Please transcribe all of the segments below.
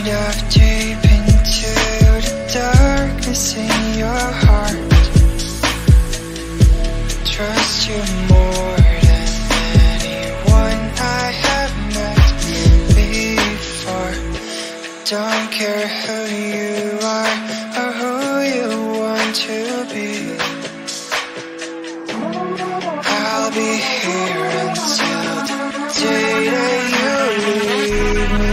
dive deep into the darkness in your heart. Trust you more than anyone I have met before. Don't care who you are or who you want to be. I'll be here until the day that you leave me.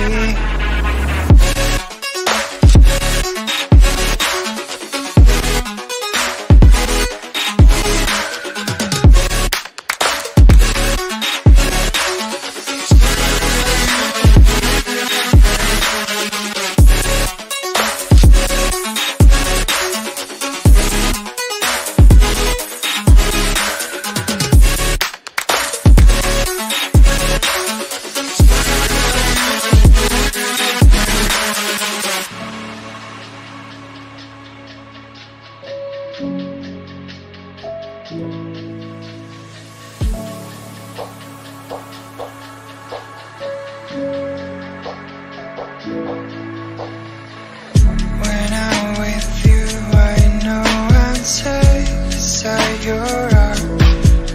When I'm with you, I know I'm safe beside your arms.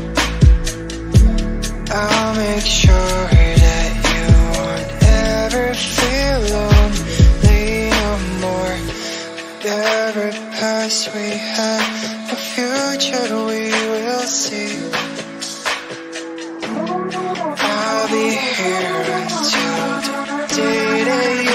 I'll make sure that you won't ever feel lonely no more. Whatever past we had, the future we will see. I'll be here until the day that